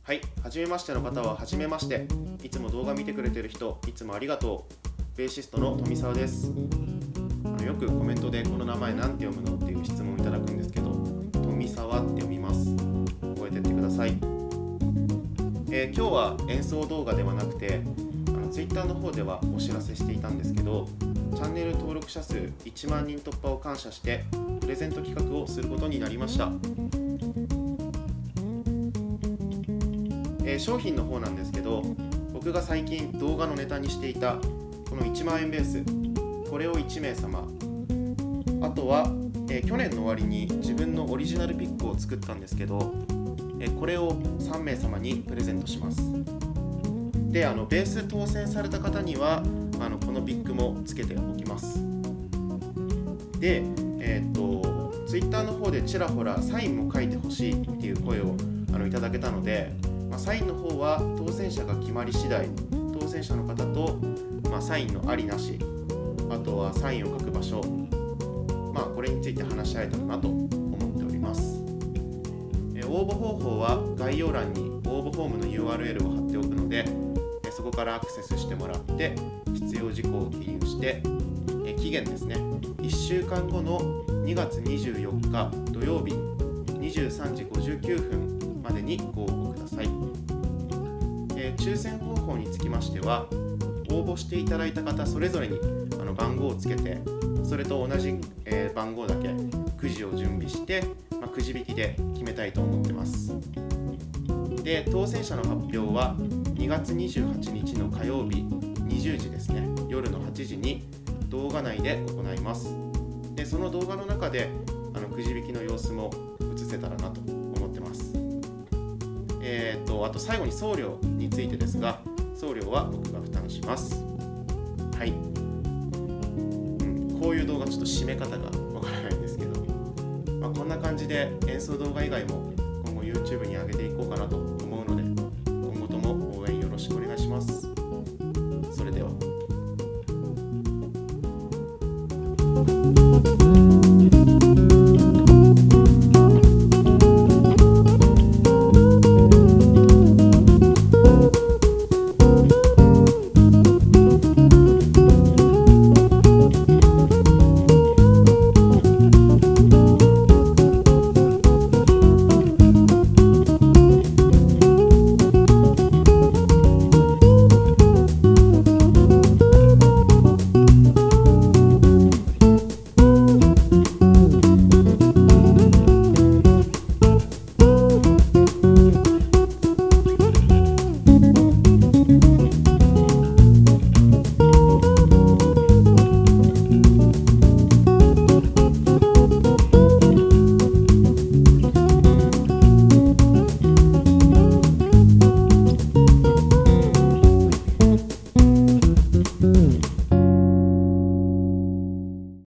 はい、はじめましての方ははじめまして。いつも動画見てくれてる人、いつもありがとう。ベーシストの富澤です。よくコメントでこの名前なんて読むのっていう質問をいただくんですけど、富澤って読みます。覚えてってください。今日は演奏動画ではなくて、Twitter の方ではお知らせしていたんですけど、チャンネル登録者数1万人突破を感謝してプレゼント企画をすることになりました。商品の方なんですけど、僕が最近動画のネタにしていたこの1万円ベース、これを1名様、あとは、去年の終わりに自分のオリジナルピックを作ったんですけど、これを3名様にプレゼントします。で、ベース当選された方にはこのピックもつけておきます。で、Twitter の方でちらほらサインも書いてほしいっていう声をいただけたので、サインの方は当選者が決まり次第、当選者の方と、サインのありなし、あとはサインを書く場所、これについて話し合えたらなと思っております。応募方法は概要欄に応募フォームの URL を貼っておくので、そこからアクセスしてもらって必要事項を記入して、期限ですね、1週間後の2月24日土曜日23時59分までにご応募ください。抽選方法につきましては、応募していただいた方それぞれに番号をつけて、それと同じ、番号だけくじを準備して、くじ引きで決めたいと思ってます。で、当選者の発表は2月28日の火曜日20時ですね、夜の8時に動画内で行います。で、その動画の中でくじ引きの様子も映せたらなと思ってます。あと最後に送料についてですが、送料は僕が負担します。はい、こういう動画ちょっと締め方がわからないんですけど、こんな感じで演奏動画以外も今後 YouTube に上げていこうかなと思うので、今後とも応援よろしくお願いします。